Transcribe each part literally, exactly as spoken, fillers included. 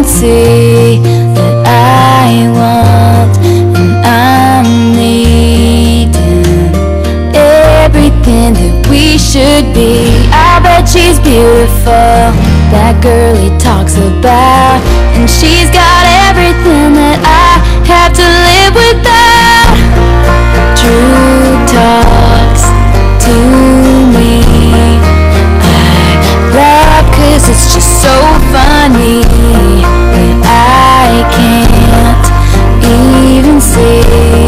see that I want, and I'm needing everything that we should be. I bet she's beautiful, that girl he talks about, and she's got everything that I have to live without. True talks to me, I laugh cause it's just so funny that I can't even see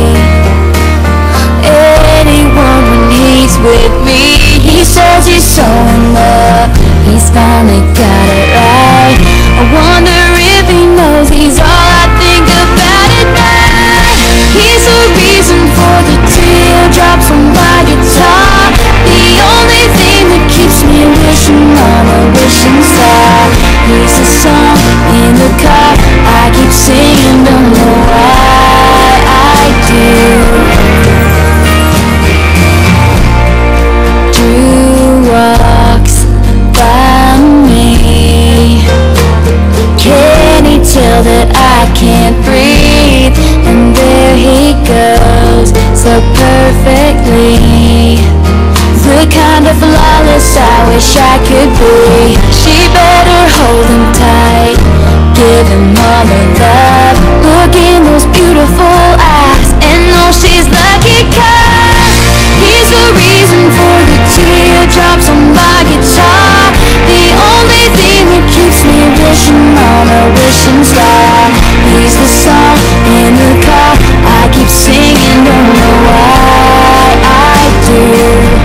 anyone when he's with me. He says he's so in love, he's finally got it right. I wonder if he knows he's all I think about at night. He's the reason for the teardrops on my guitar, the only thing that keeps me wishing on a wishing star. He's the song in the car I keep singing, don't know why I do. Drew walks by me, can he tell that I can't breathe? And there he goes, so perfectly, the kind of flawless I wish I could be. She better hold him tight, give him all the love, look in those beautiful eyes, and know she's lucky cause he's the reason for the teardrops on my guitar, the only thing that keeps me wishing on a wishing star. He's the song in the car I keep singing, don't know why I do.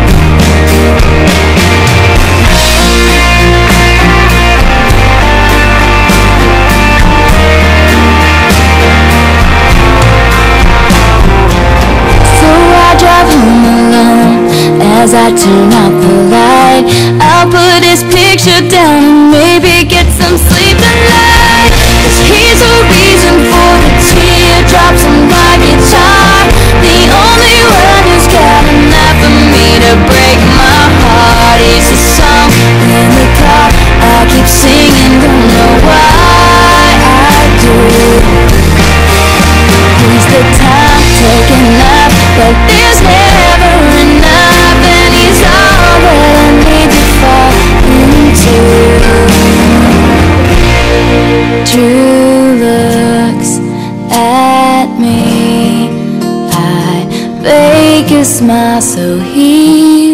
As I turn out the light, I'll put his picture down and maybe get some sleep tonight. Cause he's the reason for the teardrops on my guitar, the only one who's got enough for me to break my heart. He's the song in the car I keep singing, don't know why I do. He's the time taken up, but there's never enough, and he's all that I need to fall into. Drew looks at me, I fake a smile so he